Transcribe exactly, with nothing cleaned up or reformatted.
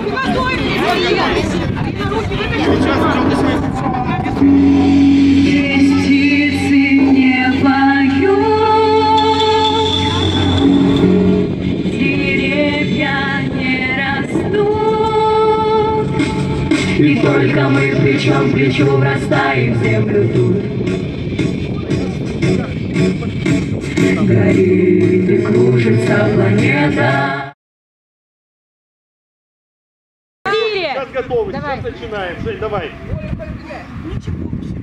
И только мы плечом к плечу врастаем в землю тут. Горит и кружится планета. Сейчас готовы, сейчас начинаем. Жень, давай. Ничего.